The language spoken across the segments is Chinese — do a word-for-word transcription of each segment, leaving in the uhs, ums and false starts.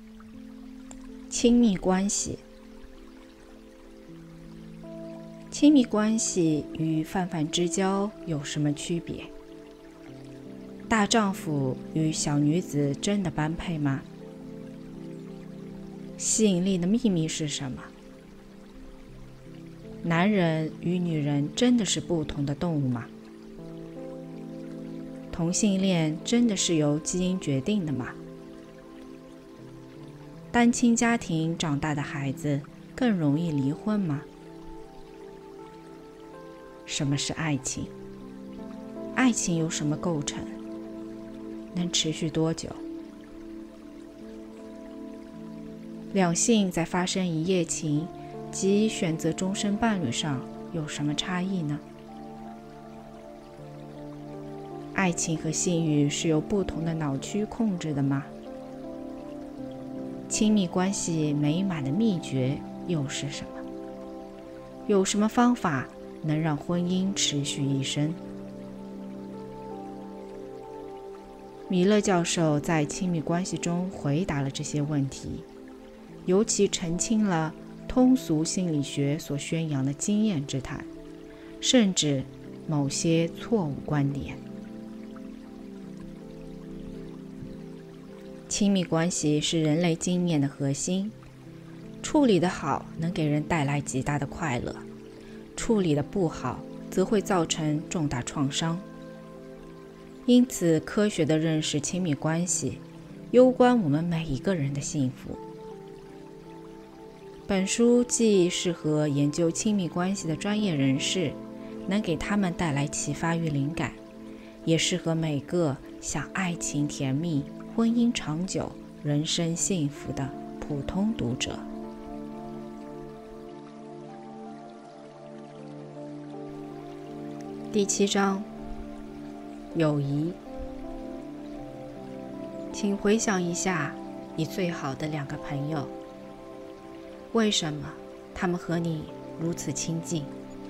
亲密关系。亲密关系与泛泛之交有什么区别？大丈夫与小女子真的般配吗？吸引力的秘密是什么？男人与女人真的是不同的动物吗？同性恋真的是由基因决定的吗？单亲家庭长大的孩子更容易离婚吗？什么是爱情？爱情由什么构成？能持续多久？两性在发生一夜情及选择终身伴侣上有什么差异呢？爱情和性欲是由不同的脑区控制的吗？亲密关系美满的秘诀又是什么？有什么方法能让婚姻持续一生？米勒教授在亲密关系中回答了这些问题，尤其澄清了通俗心理学所宣扬的经验之谈，甚至某些错误观点。亲密关系是人类经验的核心，处理得好能给人带来极大的快乐，处理得不好则会造成重大创伤。因此，科学地认识亲密关系，攸关我们每一个人的幸福。本书既适合研究亲密关系的专业人士，能给他们带来启发与灵感，也适合每个想爱情甜蜜、婚姻长久、人生幸福的普通读者。第七章，友谊。请回想一下你最好的两个朋友，为什么他们和你如此亲近？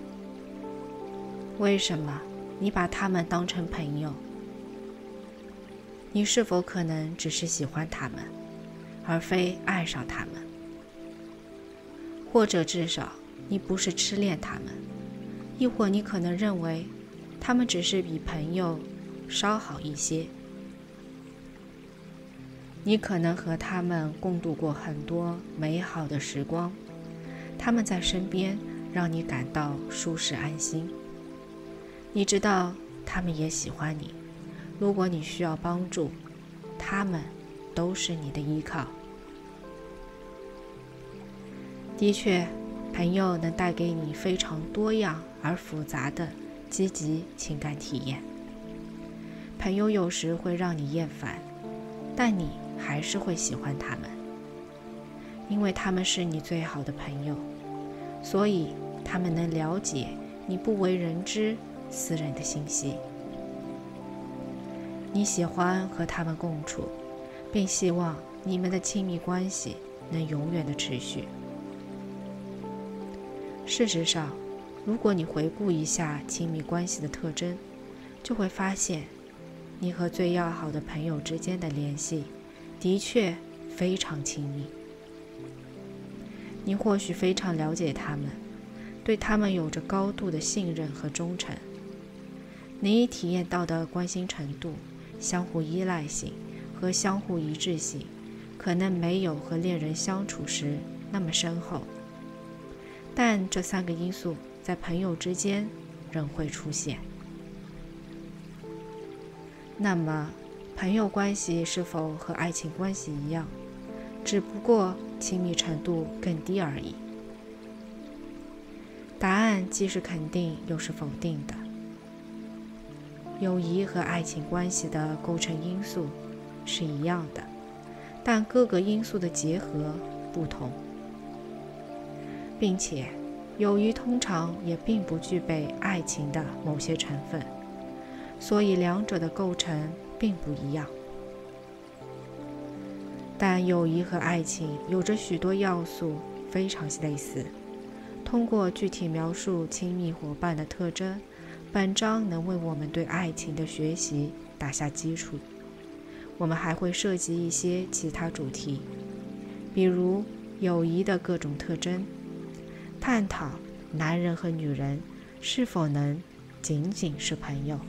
为什么你把他们当成朋友？你是否可能只是喜欢他们，而非爱上他们？或者至少你不是痴恋他们，亦或你可能认为他们只是比朋友稍好一些。你可能和他们共度过很多美好的时光，他们在身边让你感到舒适安心。你知道他们也喜欢你，如果你需要帮助，他们都是你的依靠。的确，朋友能带给你非常多样而复杂的积极情感体验。朋友有时会让你厌烦，但你还是会喜欢他们，因为他们是你最好的朋友，所以他们能了解你不为人知私人的信息。你喜欢和他们共处，并希望你们的亲密关系能永远的持续。事实上，如果你回顾一下亲密关系的特征，就会发现你和最要好的朋友之间的联系的确非常亲密。你或许非常了解他们，对他们有着高度的信任和忠诚。你体验到的关心程度、相互依赖性和相互一致性，可能没有和恋人相处时那么深厚，但这三个因素在朋友之间仍会出现。那么，朋友关系是否和爱情关系一样，只不过亲密程度更低而已？答案既是肯定又是否定的。友谊和爱情关系的构成因素是一样的，但各个因素的结合不同，并且友谊通常也并不具备爱情的某些成分，所以两者的构成并不一样。但友谊和爱情有着许多要素非常类似。通过具体描述亲密伙伴的特征，本章能为我们对爱情的学习打下基础。我们还会涉及一些其他主题， 比如友谊的各种特征，探讨男人和女人是否能仅仅是朋友。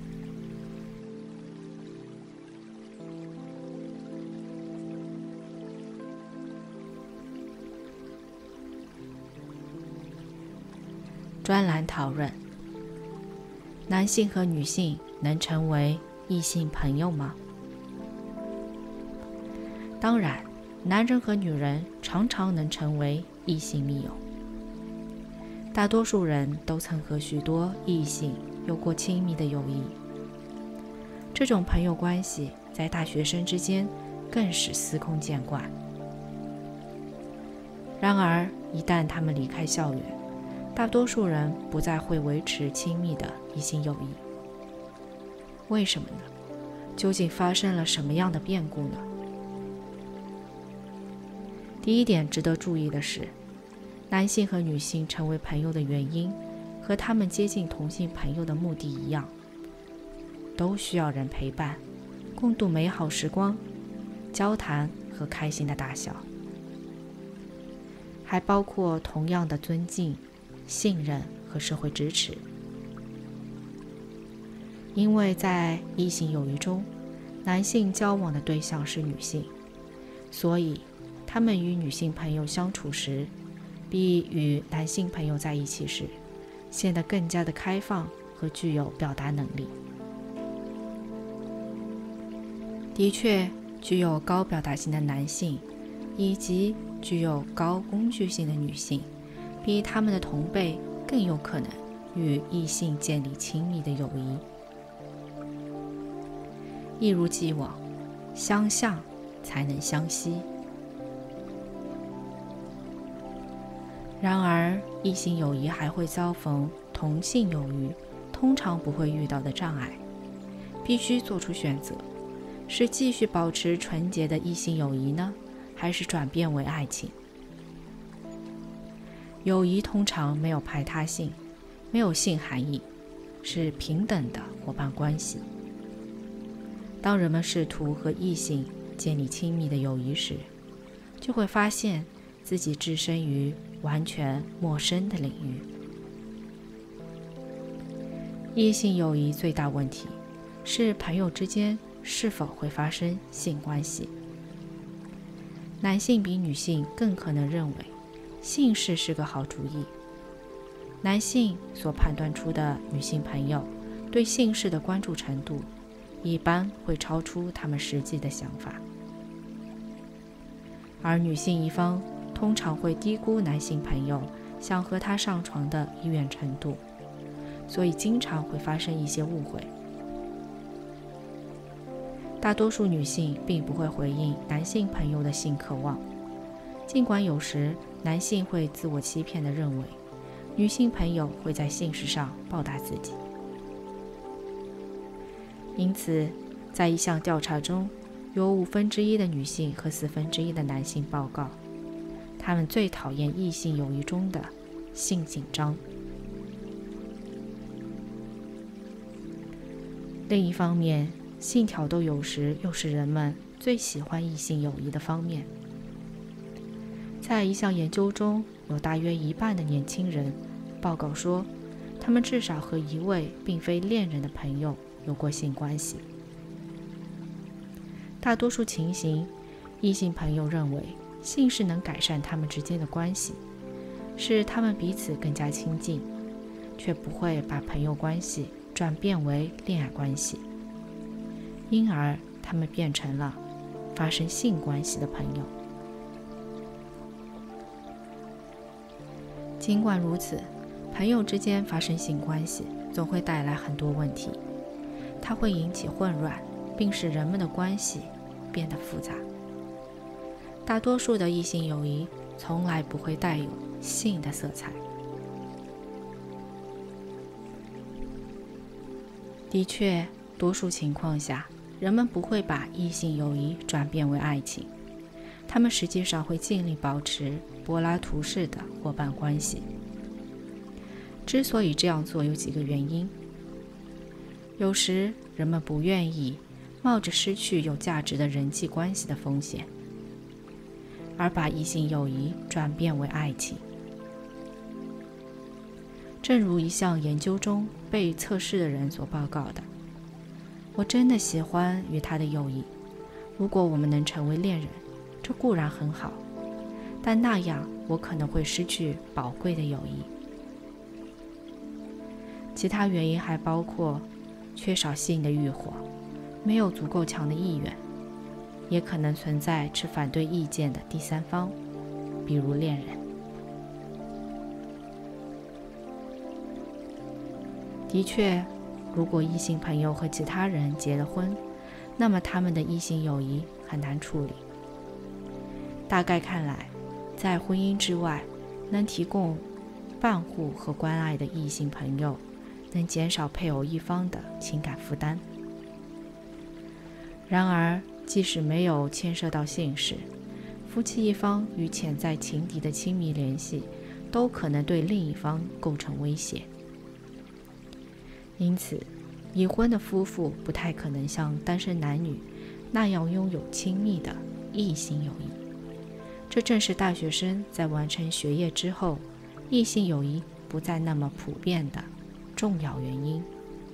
专栏讨论：男性和女性能成为异性朋友吗？当然，男人和女人常常能成为异性密友。大多数人都曾和许多异性有过亲密的友谊，这种朋友关系在大学生之间更是司空见惯。然而，一旦他们离开校园，大多数人不再会维持亲密的异性友谊。为什么呢？究竟发生了什么样的变故呢？第一点值得注意的是，男性和女性成为朋友的原因和他们接近同性朋友的目的一样，都需要人陪伴，共度美好时光、交谈和开心的大笑，还包括同样的尊敬、信任和社会支持。因为在异性友谊中，男性交往的对象是女性，所以他们与女性朋友相处时，比与男性朋友在一起时显得更加的开放和具有表达能力。的确，具有高表达性的男性以及具有高工具性的女性，比他们的同辈更有可能与异性建立亲密的友谊。一如既往，相像才能相惜。然而，异性友谊还会遭逢同性友谊通常不会遇到的障碍，必须做出选择，是继续保持纯洁的异性友谊呢，还是转变为爱情？友谊通常没有排他性，没有性含义，是平等的伙伴关系。当人们试图和异性建立亲密的友谊时，就会发现自己置身于完全陌生的领域。异性友谊最大问题是朋友之间是否会发生性关系。男性比女性更可能认为性事是个好主意。男性所判断出的女性朋友对性事的关注程度，一般会超出他们实际的想法，而女性一方通常会低估男性朋友想和他上床的意愿程度，所以经常会发生一些误会。大多数女性并不会回应男性朋友的性渴望，尽管有时男性会自我欺骗地认为女性朋友会在性事上报答自己。因此，在一项调查中，有五分之一的女性和四分之一的男性报告，他们最讨厌异性友谊中的性紧张。另一方面，性挑逗有时又是人们最喜欢异性友谊的方面。在一项研究中，有大约一半的年轻人报告说，他们至少和一位并非恋人的朋友有过性关系。大多数情形，异性朋友认为性是能改善他们之间的关系，使他们彼此更加亲近，却不会把朋友关系转变为恋爱关系，因而他们变成了发生性关系的朋友。尽管如此，朋友之间发生性关系总会带来很多问题，它会引起混乱，并使人们的关系变得复杂。大多数的异性友谊从来不会带有性的色彩。的确，多数情况下，人们不会把异性友谊转变为爱情，他们实际上会尽力保持柏拉图式的伙伴关系。之所以这样做，有几个原因。有时，人们不愿意冒着失去有价值的人际关系的风险， 而把异性友谊转变为爱情。正如一项研究中被测试的人所报告的，我真的喜欢与他的友谊，如果我们能成为恋人，这固然很好，但那样我可能会失去宝贵的友谊。其他原因还包括缺少性的欲火，没有足够强的意愿，也可能存在持反对意见的第三方，比如恋人。的确，如果异性朋友和其他人结了婚，那么他们的异性友谊很难处理。大概看来，在婚姻之外，能提供伴护和关爱的异性朋友，能减少配偶一方的情感负担。然而，即使没有牵涉到性事，夫妻一方与潜在情敌的亲密联系，都可能对另一方构成威胁。因此，已婚的夫妇不太可能像单身男女那样拥有亲密的异性友谊。这正是大学生在完成学业之后，异性友谊不再那么普遍的重要原因。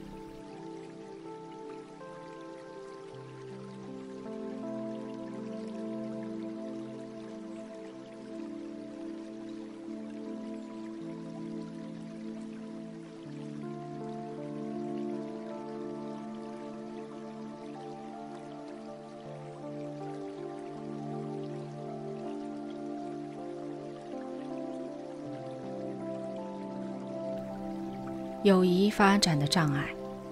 友谊发展的障碍。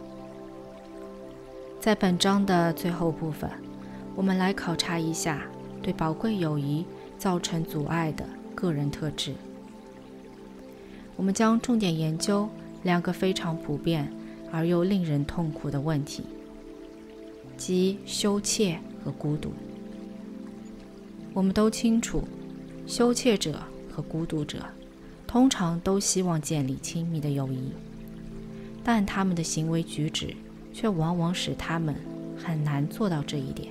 在本章的最后部分，我们来考察一下对宝贵友谊造成阻碍的个人特质。我们将重点研究两个非常普遍而又令人痛苦的问题，即羞怯和孤独。我们都清楚，羞怯者和孤独者通常都希望建立亲密的友谊，但他们的行为举止却往往使他们很难做到这一点。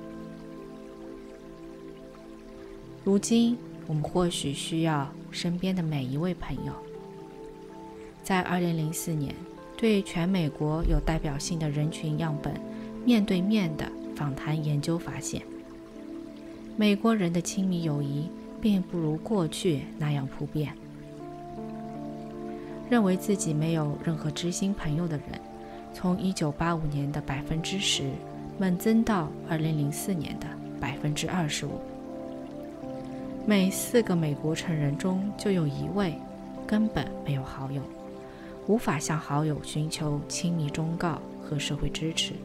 如今，我们或许需要身边的每一位朋友。在二零零四年，对全美国有代表性的人群样本面对面的访谈研究发现，美国人的亲密友谊并不如过去那样普遍。认为自己没有任何知心朋友的人，从一九八五年的百分之十猛增到二零零四年的百分之二十五。每四个美国成人中就有一位根本没有好友，无法向好友寻求亲密忠告和社会支持。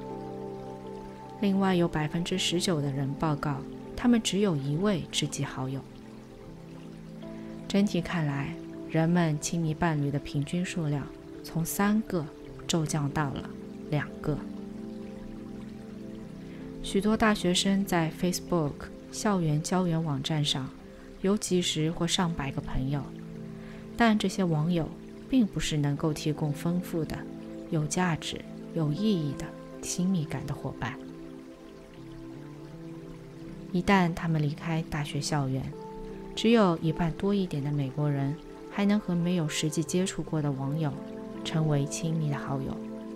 另外有百分之十九的人报告，他们只有一位知己好友。整体看来，人们亲密伴侣的平均数量从三个骤降到了两个。许多大学生在 Facebook 校园交友网站上有几十或上百个朋友，但这些网友并不是能够提供丰富的、有价值、有意义的亲密感的伙伴。一旦他们离开大学校园，只有一半多一点的美国人还能和没有实际接触过的网友成为亲密的好友。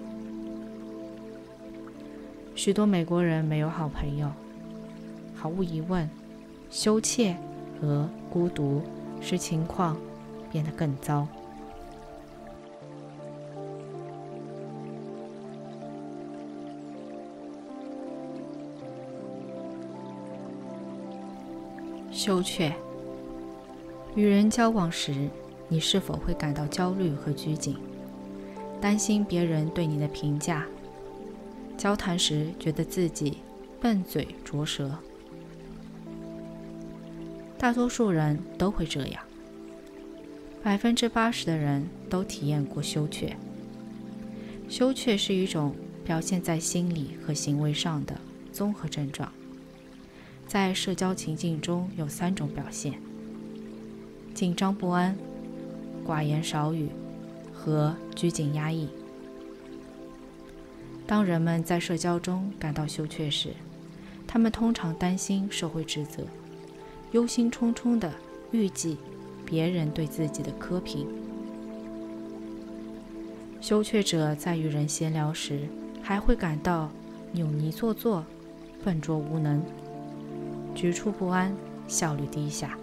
许多美国人没有好朋友，毫无疑问，羞怯和孤独使情况变得更糟。羞怯。与人交往时，你是否会感到焦虑和拘谨，担心别人对你的评价？交谈时觉得自己笨嘴拙舌。大多数人都会这样，百分之八十的人都体验过羞怯。羞怯是一种表现在心理和行为上的综合症状，在社交情境中有三种表现：紧张不安、寡言少语和拘谨压抑。当人们在社交中感到羞怯时，他们通常担心社会指责， 忧心忡忡地预计别人对自己的苛评。羞怯者在与人闲聊时，还会感到扭捏做作、笨拙无能、局促不安、效率低下。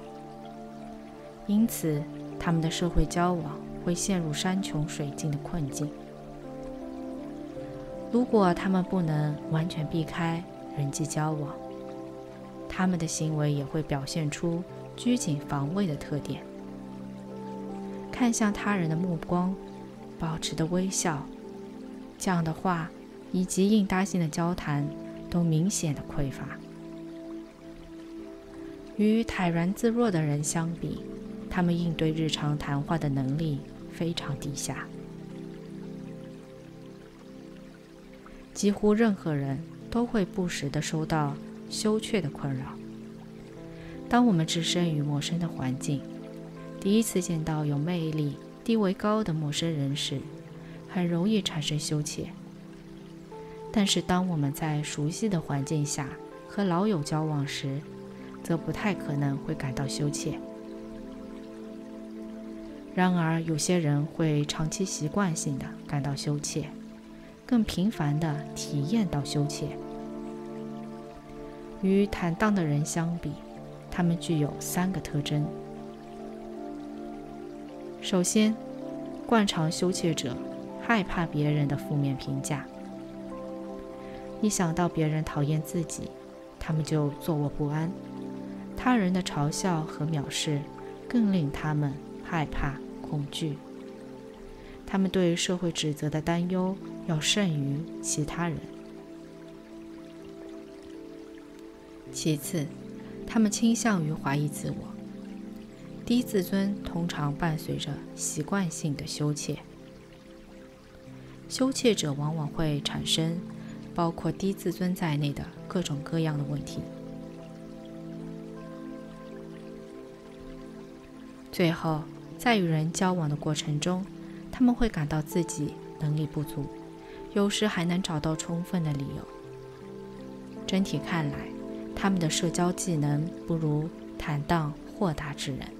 因此，他们的社会交往会陷入山穷水尽的困境。如果他们不能完全避开人际交往，他们的行为也会表现出拘谨防卫的特点。看向他人的目光，保持的微笑，这样的话以及应答性的交谈都明显的匮乏。与泰然自若的人相比，他们应对日常谈话的能力非常低下。几乎任何人都会不时地受到羞怯的困扰。当我们置身于陌生的环境，第一次见到有魅力、地位高的陌生人时，很容易产生羞怯。但是当我们在熟悉的环境下和老友交往时，则不太可能会感到羞怯。然而，有些人会长期习惯性的感到羞怯，更频繁地体验到羞怯。与坦荡的人相比，他们具有三个特征。首先，惯常羞怯者害怕别人的负面评价。一想到别人讨厌自己，他们就坐卧不安。他人的嘲笑和藐视更令他们害怕、恐惧。他们对社会指责的担忧要胜于其他人。其次，他们倾向于怀疑自我。低自尊通常伴随着习惯性的羞怯。羞怯者往往会产生包括低自尊在内的各种各样的问题。最后，在与人交往的过程中，他们会感到自己能力不足，有时还能找到充分的理由。整体看来，他们的社交技能不如坦荡豁达之人。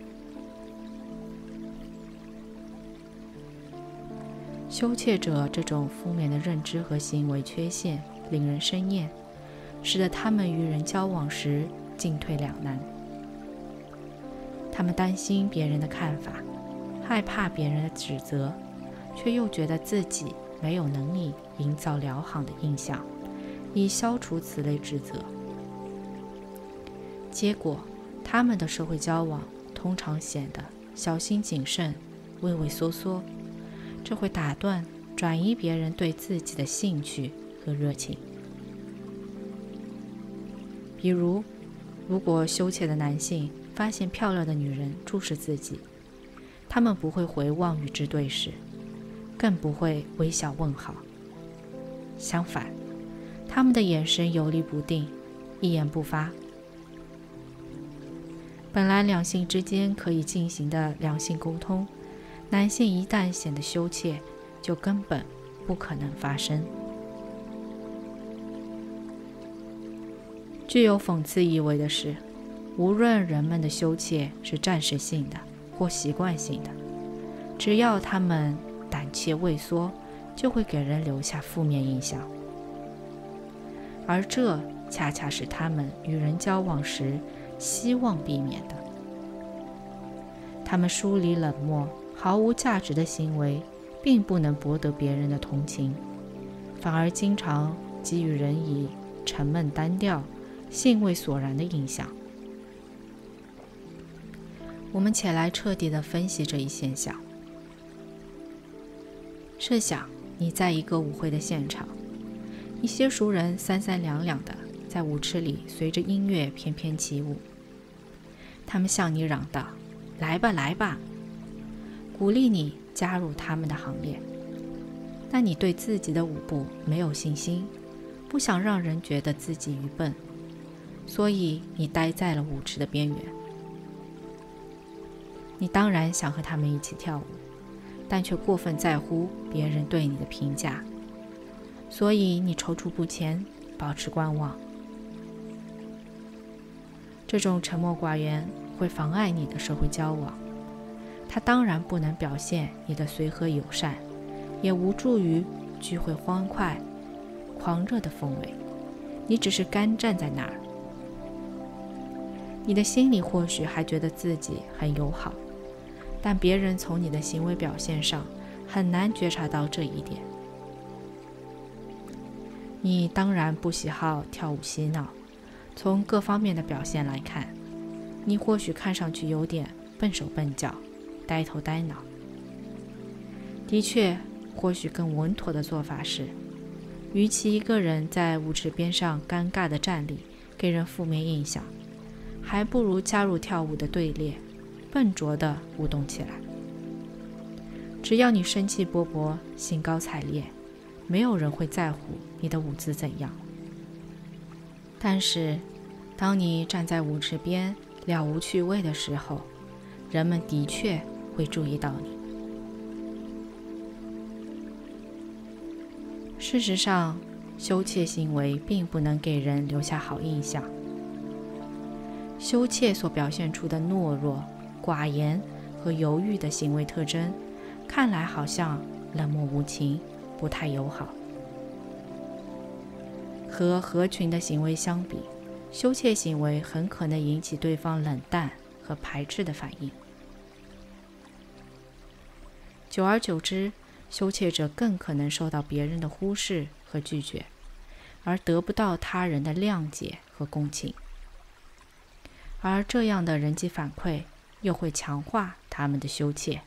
羞怯者这种负面的认知和行为缺陷令人生厌，使得他们与人交往时进退两难。他们担心别人的看法，害怕别人的指责，却又觉得自己没有能力营造良好的印象，以消除此类指责。结果，他们的社会交往通常显得小心谨慎、畏畏缩缩，这会打断、转移别人对自己的兴趣和热情。比如，如果羞怯的男性发现漂亮的女人注视自己，他们不会回望与之对视，更不会微笑问好。相反，他们的眼神游离不定，一言不发。本来两性之间可以进行的良性沟通，男性一旦显得羞怯，就根本不可能发生。具有讽刺意味的是，无论人们的羞怯是暂时性的或习惯性的，只要他们胆怯畏缩，就会给人留下负面印象。而这恰恰是他们与人交往时希望避免的。他们疏离冷漠、毫无价值的行为，并不能博得别人的同情，反而经常给予人以沉闷单调、兴味索然的印象。我们且来彻底地分析这一现象。设想你在一个舞会的现场，一些熟人三三两两的在舞池里随着音乐翩翩起舞。他们向你嚷道：“来吧，来吧！”鼓励你加入他们的行列。但你对自己的舞步没有信心，不想让人觉得自己愚笨，所以你待在了舞池的边缘。你当然想和他们一起跳舞，但却过分在乎别人对你的评价，所以你踌躇不前，保持观望。 这种沉默寡言会妨碍你的社会交往，它当然不能表现你的随和友善，也无助于聚会欢快、狂热的氛围。你只是干站在那儿，你的心里或许还觉得自己很友好，但别人从你的行为表现上很难觉察到这一点。你当然不喜好跳舞嬉闹，从各方面的表现来看，你或许看上去有点笨手笨脚、呆头呆脑。的确，或许更稳妥的做法是，与其一个人在舞池边上尴尬地站立，给人负面印象，还不如加入跳舞的队列，笨拙地舞动起来。只要你生气勃勃、兴高采烈，没有人会在乎你的舞姿怎样。但是，当你站在舞池边了无趣味的时候，人们的确会注意到你。事实上，羞怯行为并不能给人留下好印象。羞怯所表现出的懦弱、寡言和犹豫的行为特征，看来好像冷漠无情，不太友好。和合群的行为相比，羞怯行为很可能引起对方冷淡和排斥的反应。久而久之，羞怯者更可能受到别人的忽视和拒绝，而得不到他人的谅解和共情。而这样的人际反馈又会强化他们的羞怯。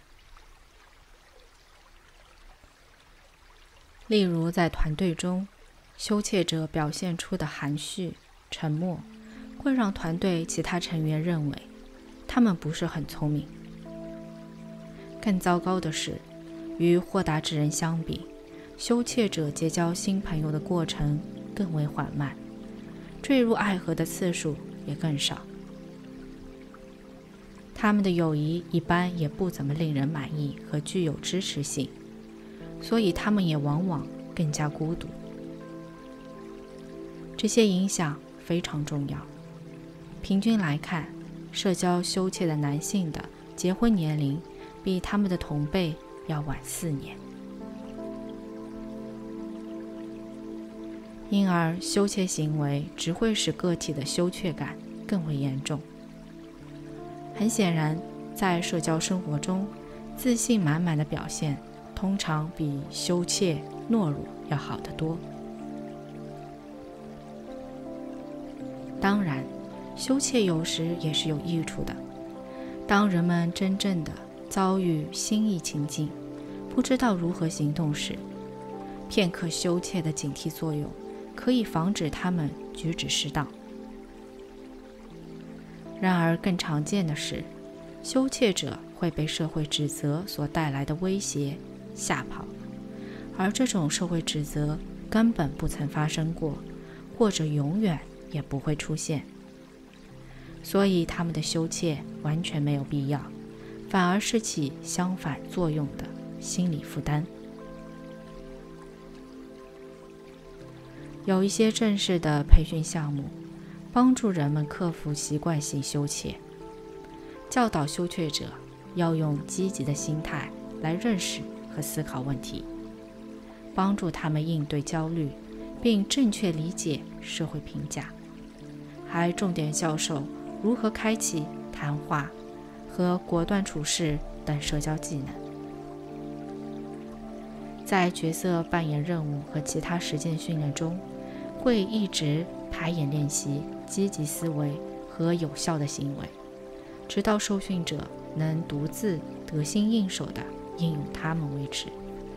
例如，在团队中，羞怯者表现出的含蓄、沉默，会让团队其他成员认为他们不是很聪明。更糟糕的是，与豁达之人相比，羞怯者结交新朋友的过程更为缓慢，坠入爱河的次数也更少。他们的友谊一般也不怎么令人满意和具有支持性，所以他们也往往更加孤独。这些影响非常重要。平均来看，社交羞怯的男性的结婚年龄比他们的同辈要晚四年。因而，羞怯行为只会使个体的羞怯感更为严重。很显然，在社交生活中，自信满满的表现通常比羞怯、懦弱要好得多。当然，羞怯有时也是有益处的。当人们真正的遭遇心意情境，不知道如何行动时，片刻羞怯的警惕作用可以防止他们举止失当。然而更常见的是，羞怯者会被社会指责所带来的威胁吓跑，而这种社会指责根本不曾发生过，或者永远也不会出现。所以他们的羞怯完全没有必要，反而是起相反作用的心理负担。有一些正式的培训项目帮助人们克服习惯性羞怯，教导羞怯者要用积极的心态来认识和思考问题，帮助他们应对焦虑，并正确理解社会评价，还重点教授如何开启谈话和果断处事等社交技能。在角色扮演任务和其他实践训练中，会一直排演练习积极思维和有效的行为，直到受训者能独自得心应手地应用它们为止。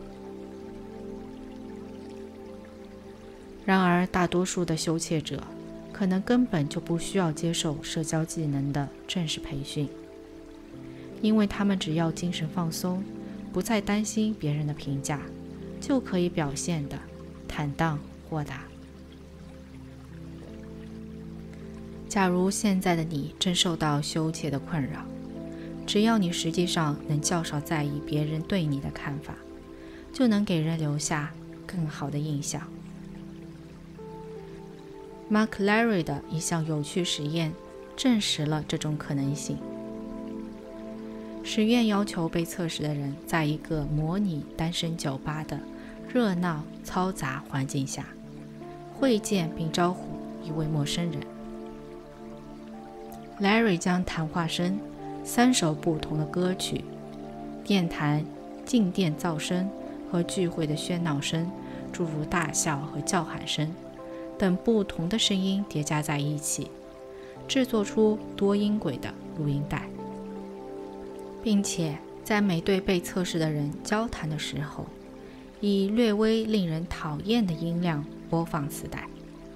然而，大多数的羞怯者可能根本就不需要接受社交技能的正式培训，因为他们只要精神放松，不再担心别人的评价，就可以表现得坦荡豁达。假如现在的你正受到羞怯的困扰，只要你实际上能较少在意别人对你的看法，就能给人留下更好的印象。Mark Larry 的一项有趣实验证实了这种可能性。实验要求被测试的人在一个模拟单身酒吧的热闹嘈杂环境下会见并招呼一位陌生人。Larry 将谈话声、三首不同的歌曲、电台、静电噪声和聚会的喧闹声，诸如大笑和叫喊声等不同的声音叠加在一起，制作出多音轨的录音带，并且在每对被测试的人交谈的时候，以略微令人讨厌的音量播放磁带。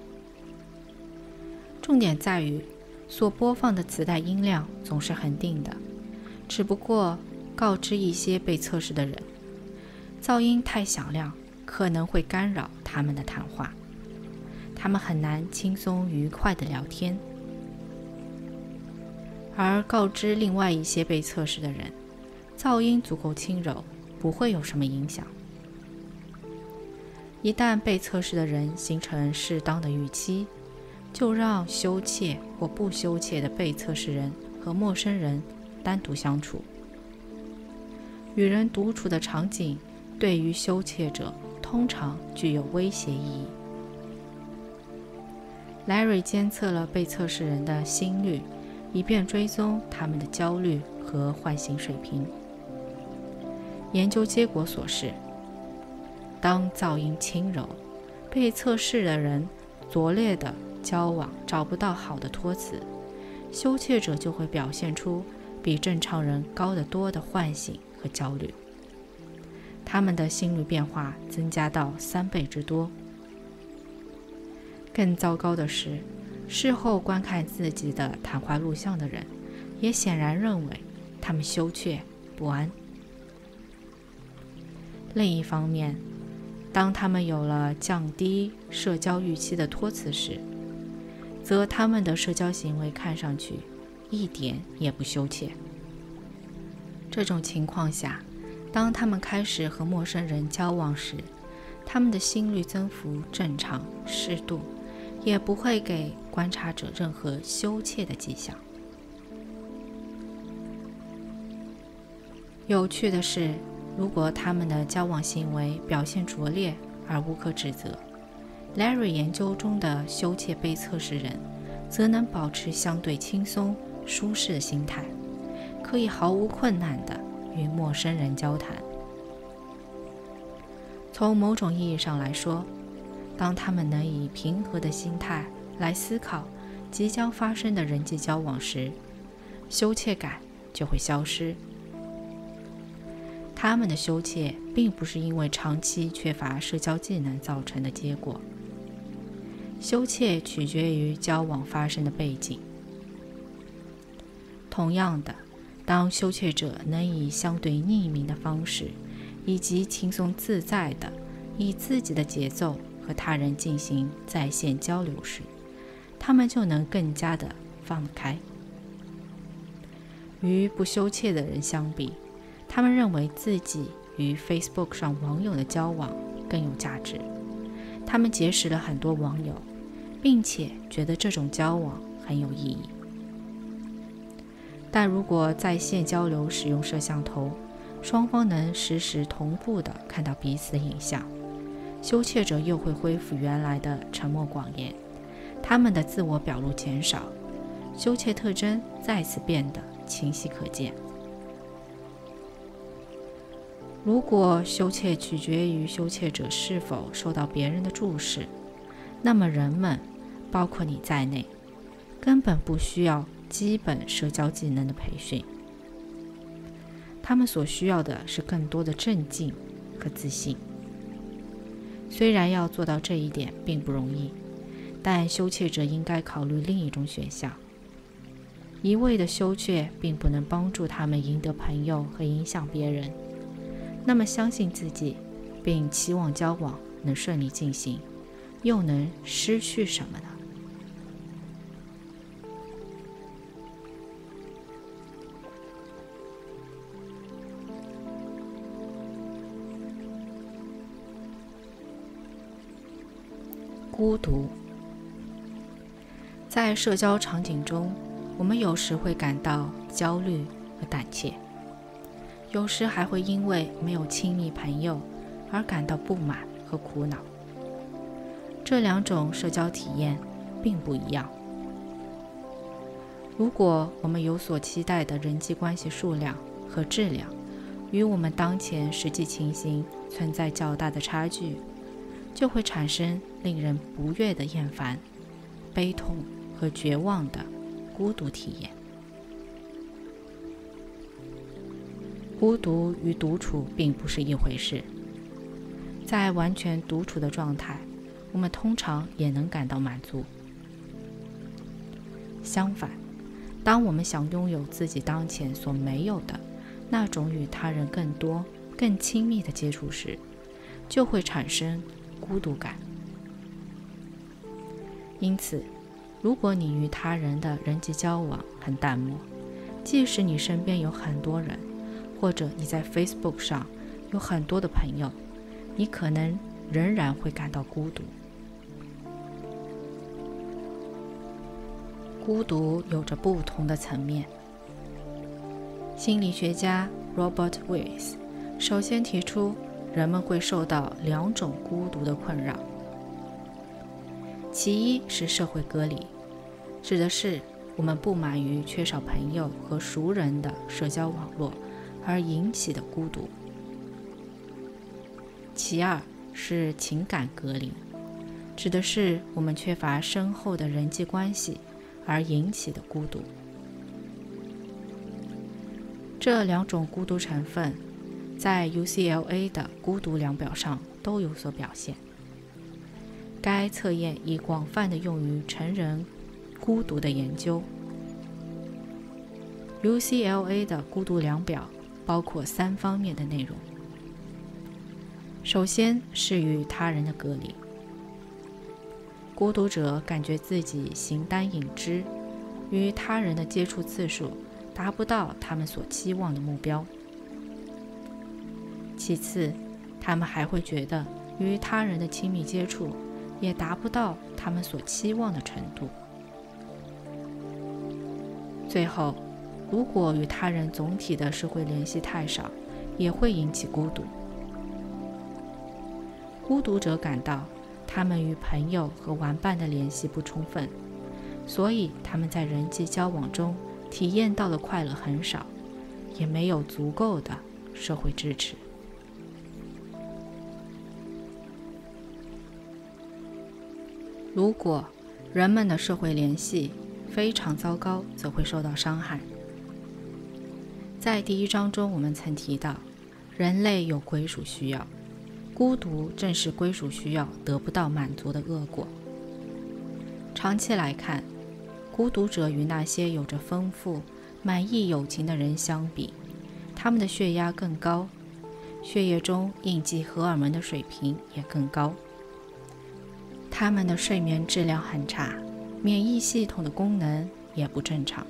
重点在于，所播放的磁带音量总是恒定的，只不过告知一些被测试的人，噪音太响亮，可能会干扰他们的谈话，他们很难轻松愉快地聊天。而告知另外一些被测试的人，噪音足够轻柔，不会有什么影响。一旦被测试的人形成适当的预期，就让羞怯或不羞怯的被测试人和陌生人单独相处。与人独处的场景对于羞怯者通常具有威胁意义。Larry 监测了被测试人的心率，以便追踪他们的焦虑和唤醒水平。研究结果所示，当噪音轻柔，被测试的人拙劣的交往找不到好的托词，羞怯者就会表现出比正常人高得多的唤醒和焦虑，他们的心率变化增加到三倍之多。更糟糕的是，事后观看自己的谈话录像的人也显然认为他们羞怯不安。另一方面，当他们有了降低社交预期的托词时，则他们的社交行为看上去一点也不羞怯。这种情况下，当他们开始和陌生人交往时，他们的心率增幅正常适度，也不会给观察者任何羞怯的迹象。有趣的是，如果他们的交往行为表现拙劣而无可指责， Larry 研究中的羞怯被测试人则能保持相对轻松舒适的心态，可以毫无困难地与陌生人交谈。从某种意义上来说，当他们能以平和的心态来思考即将发生的人际交往时，羞怯感就会消失。他们的羞怯并不是因为长期缺乏社交技能造成的结果，羞怯取决于交往发生的背景。同样的，当羞怯者能以相对匿名的方式，以及轻松自在地以自己的节奏和他人进行在线交流时，他们就能更加的放得开。与不羞怯的人相比，他们认为自己与 Facebook 上网友的交往更有价值，他们结识了很多网友，并且觉得这种交往很有意义。但如果在线交流使用摄像头，双方能实时同步地看到彼此的影像，羞怯者又会恢复原来的沉默寡言，他们的自我表露减少，羞怯特征再次变得清晰可见。如果羞怯取决于羞怯者是否受到别人的注视，那么人们，包括你在内，根本不需要基本社交技能的培训。他们所需要的是更多的镇静和自信。虽然要做到这一点并不容易，但羞怯者应该考虑另一种选项。一味的羞怯并不能帮助他们赢得朋友和影响别人。那么相信自己，并期望交往能顺利进行，又能失去什么呢？孤独。在社交场景中， 我们有时会感到焦虑和胆怯，有时还会因为没有亲密朋友而感到不满和苦恼。这两种社交体验并不一样。如果我们有所期待的人际关系数量和质量与我们当前实际情形存在较大的差距，就会产生令人不悦的厌烦、悲痛和绝望的孤独体验。孤独与独处并不是一回事。在完全独处的状态，我们通常也能感到满足。相反，当我们想拥有自己当前所没有的那种与他人更多、更亲密的接触时，就会产生孤独感。因此，如果你与他人的人际交往很淡漠，即使你身边有很多人，或者你在 Facebook 上有很多的朋友，你可能仍然会感到孤独。孤独有着不同的层面。心理学家 Robert Weiss 首先提出，人们会受到两种孤独的困扰。其一是社会隔离，指的是我们不满于缺少朋友和熟人的社交网络而引起的孤独。其二是情感隔离，指的是我们缺乏深厚的人际关系而引起的孤独。这两种孤独成分在 U C L A 的孤独量表上都有所表现。该测验已广泛地用于成人孤独的研究。U C L A 的孤独量表包括三方面的内容。首先是与他人的隔离。孤独者感觉自己形单影只，与他人的接触次数达不到他们所期望的目标。其次，他们还会觉得与他人的亲密接触也达不到他们所期望的程度。最后，如果与他人总体的社会联系太少，也会引起孤独。孤独者感到他们与朋友和玩伴的联系不充分，所以他们在人际交往中体验到的快乐很少，也没有足够的社会支持。如果人们的社会联系非常糟糕，则会受到伤害。在第一章中，我们曾提到，人类有归属需要，孤独正是归属需要得不到满足的恶果。长期来看，孤独者与那些有着丰富、满意友情的人相比，他们的血压更高，血液中应激荷尔蒙的水平也更高。他们的睡眠质量很差，免疫系统的功能也不正常。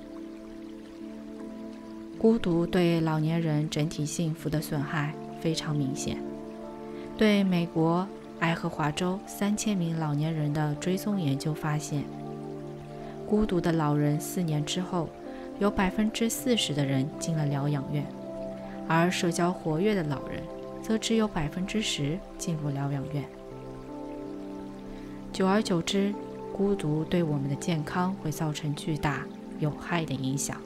孤独对老年人整体幸福的损害非常明显。对美国爱荷华州三千名老年人的追踪研究发现，孤独的老人四年之后，有百分之四十的人进了疗养院，而社交活跃的老人则只有百分之十进入疗养院。久而久之，孤独对我们的健康会造成巨大有害的影响。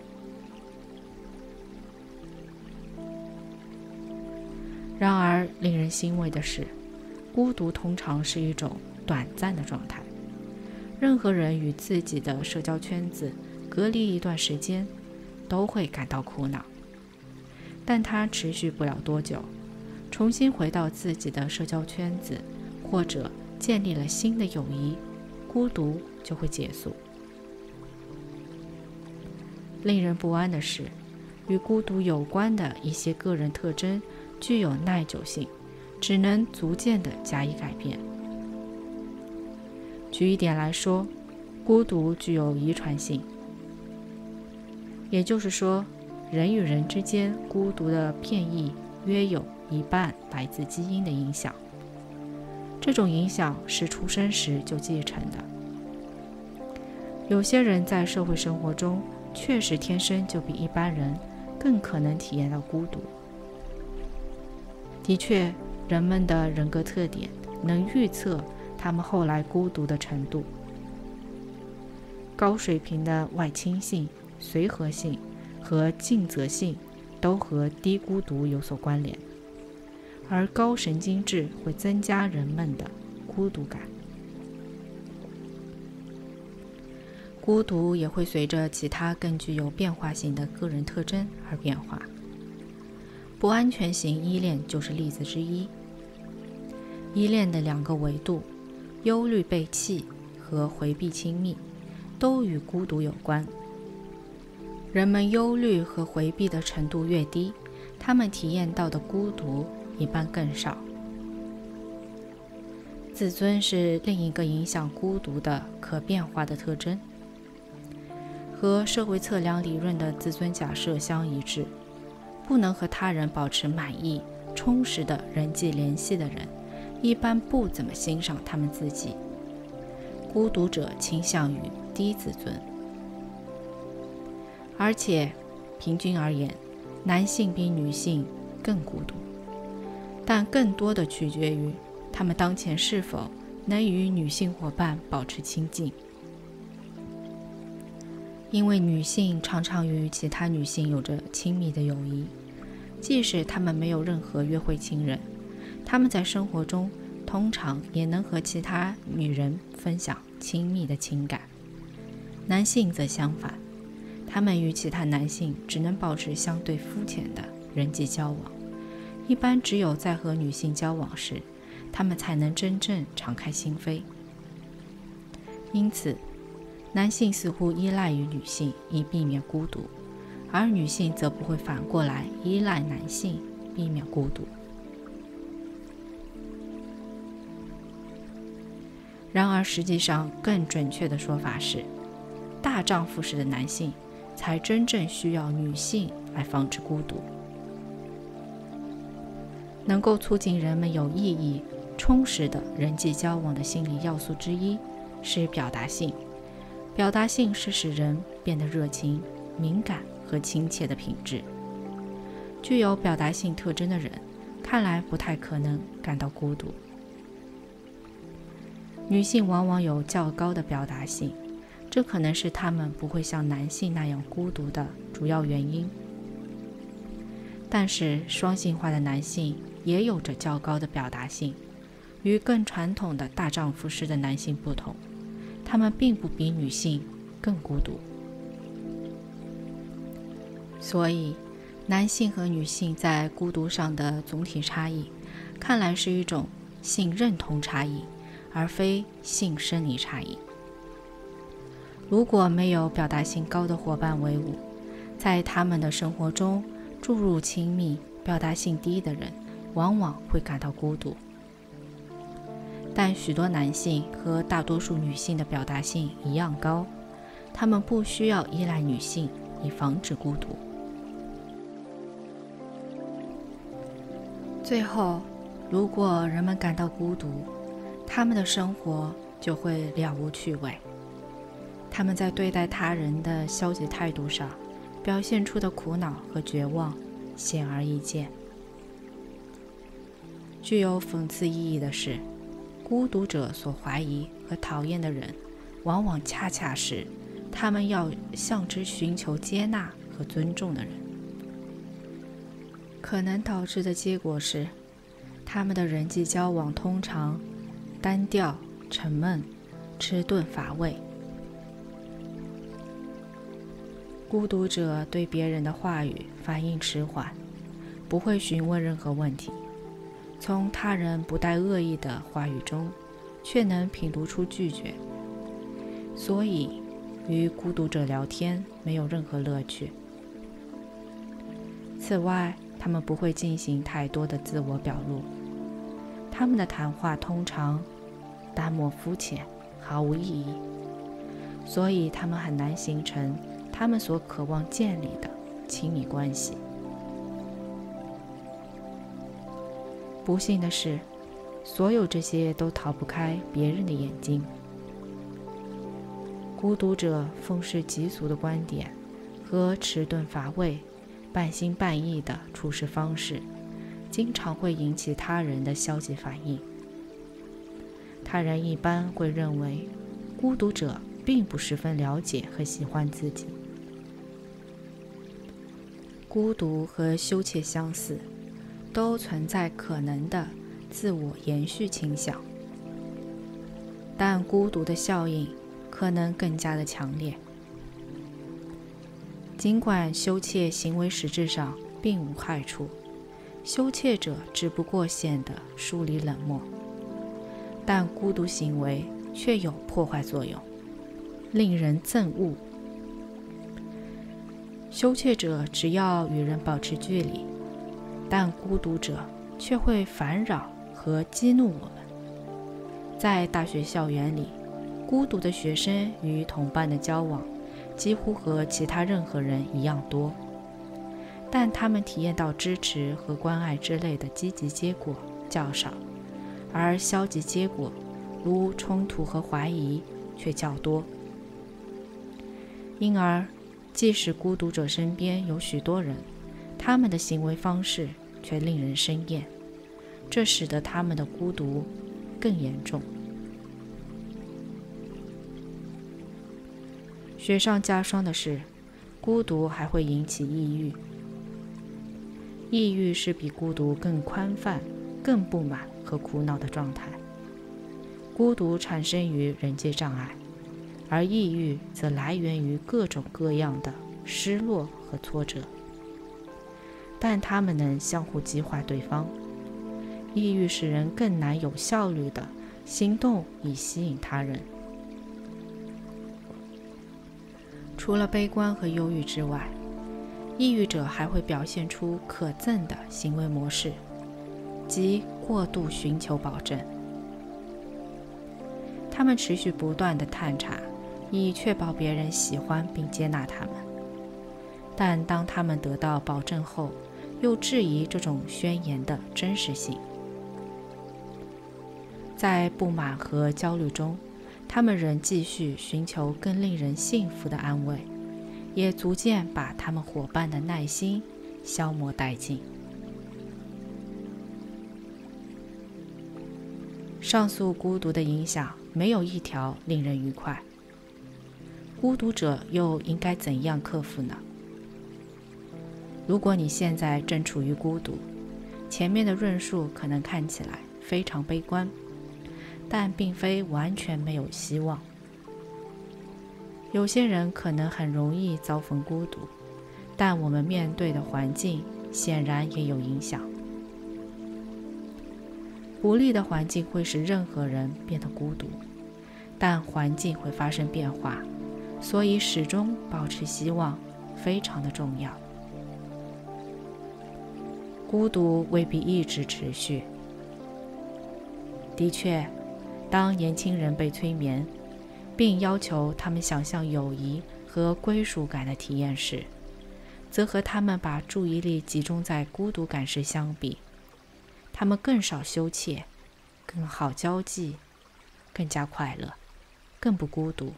然而，令人欣慰的是，孤独通常是一种短暂的状态。任何人与自己的社交圈子隔离一段时间，都会感到苦恼，但它持续不了多久。重新回到自己的社交圈子，或者建立了新的友谊，孤独就会结束。令人不安的是，与孤独有关的一些个人特征具有耐久性，只能逐渐地加以改变。举一点来说，孤独具有遗传性，也就是说，人与人之间孤独的变异约有一半来自基因的影响。这种影响是出生时就继承的。有些人在社会生活中确实天生就比一般人更可能体验到孤独。的确，人们的人格特点能预测他们后来孤独的程度。高水平的外倾性、随和性和尽责性都和低孤独有所关联，而高神经质会增加人们的孤独感。孤独也会随着其他更具有变化性的个人特征而变化。不安全型依恋就是例子之一。依恋的两个维度，忧虑被弃和回避亲密，都与孤独有关。人们忧虑和回避的程度越低，他们体验到的孤独一般更少。自尊是另一个影响孤独的可变化的特征。和社会测量理论的自尊假设相一致，不能和他人保持满意、充实的人际联系的人，一般不怎么欣赏他们自己。孤独者倾向于低自尊。而且，平均而言，男性比女性更孤独，但更多的取决于他们当前是否能与女性伙伴保持亲近。因为女性常常与其他女性有着亲密的友谊，即使她们没有任何约会情人，她们在生活中通常也能和其他女人分享亲密的情感。男性则相反，他们与其他男性只能保持相对肤浅的人际交往，一般只有在和女性交往时，他们才能真正敞开心扉。因此，男性似乎依赖于女性以避免孤独，而女性则不会反过来依赖男性避免孤独。然而实际上更准确的说法是，大丈夫式的男性才真正需要女性来防止孤独。能够促进人们有意义、充实的人际交往的心理要素之一是表达性。表达性是使人变得热情、敏感和亲切的品质。具有表达性特征的人，看来不太可能感到孤独。女性往往有较高的表达性，这可能是她们不会像男性那样孤独的主要原因。但是双性化的男性也有着较高的表达性，与更传统的大丈夫式的男性不同，他们并不比女性更孤独。所以，男性和女性在孤独上的总体差异，看来是一种性认同差异，而非性生理差异。如果没有表达性高的伙伴为伍，在他们的生活中注入亲密、表达性低的人，往往会感到孤独。但许多男性和大多数女性的表达性一样高，他们不需要依赖女性以防止孤独。最后，如果人们感到孤独，他们的生活就会了无趣味。他们在对待他人的消极态度上表现出的苦恼和绝望显而易见。具有讽刺意义的是，孤独者所怀疑和讨厌的人，往往恰恰是他们要向之寻求接纳和尊重的人。可能导致的结果是，他们的人际交往通常单调、沉闷、迟钝乏味。孤独者对别人的话语反应迟缓，不会询问任何问题，从他人不带恶意的话语中，却能品读出拒绝。所以，与孤独者聊天没有任何乐趣。此外，他们不会进行太多的自我表露，他们的谈话通常淡漠肤浅，毫无意义，所以他们很难形成他们所渴望建立的亲密关系。不幸的是，所有这些都逃不开别人的眼睛。孤独者奉事疾俗的观点， 和迟钝乏味、半信半疑的处事方式，经常会引起他人的消极反应。他人一般会认为，孤独者并不十分了解和喜欢自己。孤独和羞怯相似，都存在可能的自我延续倾向，但孤独的效应可能更加的强烈。尽管羞怯行为实质上并无害处，羞怯者只不过显得疏离冷漠，但孤独行为却有破坏作用，令人憎恶。羞怯者只要与人保持距离，但孤独者却会烦扰和激怒我们。在大学校园里，孤独的学生与同伴的交往几乎和其他任何人一样多，但他们体验到支持和关爱之类的积极结果较少，而消极结果如冲突和怀疑却较多。因而即使孤独者身边有许多人，他们的行为方式却令人生厌，这使得他们的孤独更严重。雪上加霜的是，孤独还会引起抑郁。抑郁是比孤独更宽泛、更不满和苦恼的状态。孤独产生于人际障碍，而抑郁则来源于各种各样的失落和挫折，但它们能相互激化对方。抑郁使人更难有效率地行动以吸引他人。除了悲观和忧郁之外，抑郁者还会表现出可憎的行为模式，即过度寻求保证。他们持续不断地探查，以确保别人喜欢并接纳他们。但当他们得到保证后，又质疑这种宣言的真实性。在不满和焦虑中，他们仍继续寻求更令人幸福的安慰，也逐渐把他们伙伴的耐心消磨殆尽。上述孤独的影响没有一条令人愉快，孤独者又应该怎样克服呢？如果你现在正处于孤独，前面的论述可能看起来非常悲观，但并非完全没有希望。有些人可能很容易遭逢孤独，但我们面对的环境显然也有影响。不利的环境会使任何人变得孤独，但环境会发生变化，所以始终保持希望非常的重要。孤独未必一直持续。的确，当年轻人被催眠，并要求他们想象友谊和归属感的体验时，则和他们把注意力集中在孤独感时相比，他们更少羞怯，更好交际，更加快乐，更不孤独。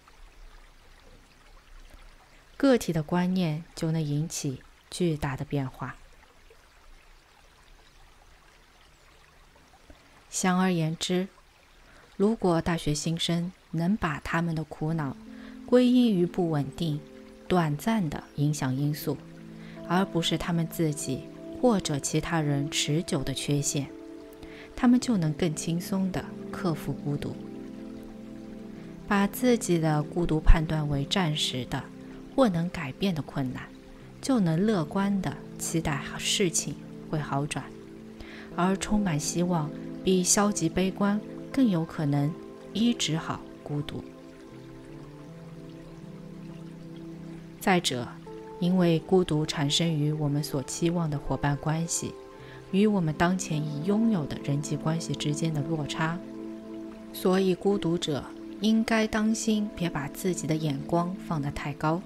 个体的观念就能引起巨大的变化。想而言之，如果大学新生能把他们的苦恼归因于不稳定、短暂的影响因素，而不是他们自己或者其他人持久的缺陷，他们就能更轻松地克服孤独。把自己的孤独判断为暂时的或能改变的困难，就能乐观地期待事情会好转，而充满希望比消极悲观更有可能医治好孤独。再者，因为孤独产生于我们所期望的伙伴关系与我们当前已拥有的人际关系之间的落差，所以孤独者应该当心别把自己的眼光放得太高。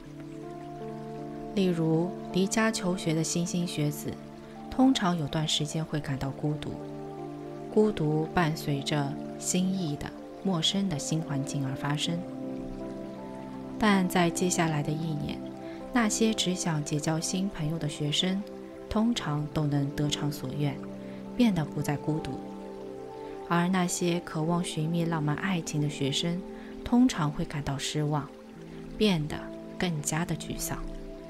例如，离家求学的新兴学子通常有段时间会感到孤独，孤独伴随着新异的、陌生的新环境而发生。但在接下来的一年， 那些只想结交新朋友的学生，通常都能得偿所愿，变得不再孤独；而那些渴望寻觅浪漫爱情的学生，通常会感到失望，变得更加的沮丧。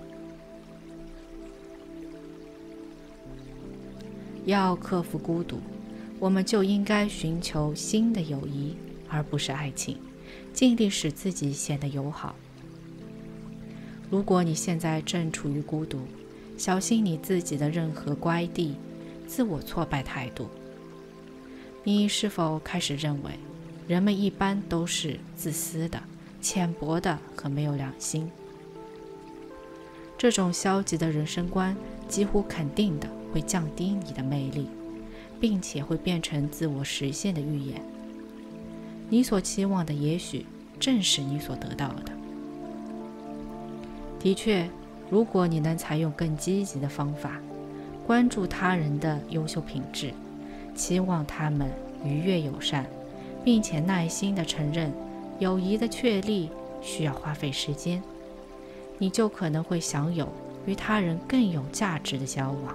要克服孤独，我们就应该寻求新的友谊，而不是爱情，尽力使自己显得友好。如果你现在正处于孤独，小心你自己的任何乖戾、自我挫败态度。你是否开始认为，人们一般都是自私的、浅薄的和没有良心？这种消极的人生观几乎肯定的会降低你的魅力，并且会变成自我实现的预言。你所期望的也许正是你所得到的。的确，如果你能采用更积极的方法，关注他人的优秀品质，期望他们愉悦友善，并且耐心地承认友谊的确立需要花费时间，你就可能会享有与他人更有价值的交往。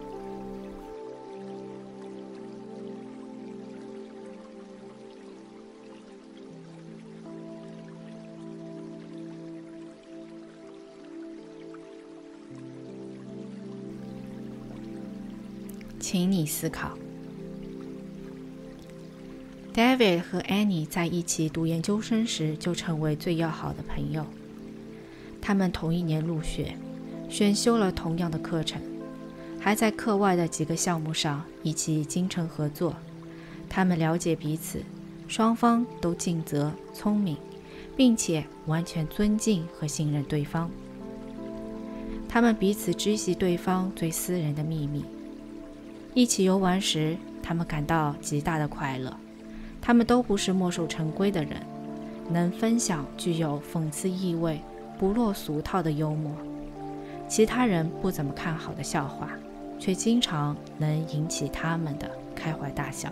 请你思考。David 和 Annie 在一起读研究生时就成为最要好的朋友。他们同一年入学，选修了同样的课程，还在课外的几个项目上一起精诚合作。他们了解彼此，双方都尽责、聪明，并且完全尊敬和信任对方。他们彼此知悉对方最私人的秘密。一起游玩时，他们感到极大的快乐。他们都不是墨守成规的人，能分享具有讽刺意味、不落俗套的幽默，其他人不怎么看好的笑话，却经常能引起他们的开怀大笑。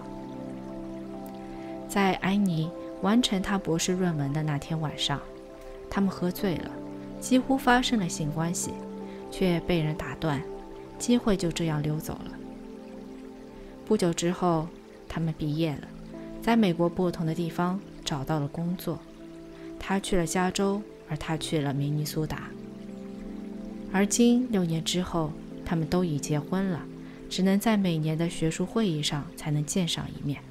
在安妮完成她博士论文的那天晚上，他们喝醉了，几乎发生了性关系，却被人打断，机会就这样溜走了。不久之后，他们毕业了，在美国不同的地方找到了工作。他去了加州，而他去了明尼苏达。而今六年之后，他们都已结婚了，只能在每年的学术会议上才能见上一面。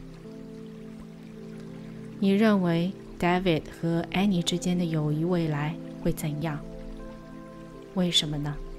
你认为 David 和 Annie 之间的友谊未来会怎样？为什么呢？